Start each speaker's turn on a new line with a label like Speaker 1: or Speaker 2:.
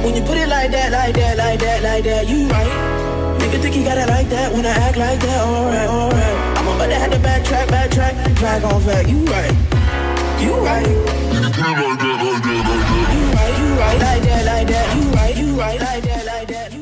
Speaker 1: When you put it like that, like that, like that, like that, you right. Nigga think you got it like that when I act like that, alright, alright. I'm about to have to backtrack, track on fact, you right. You right. Nigga put it like that, like that, like that. You right, like that, like that, you right, like that, like that.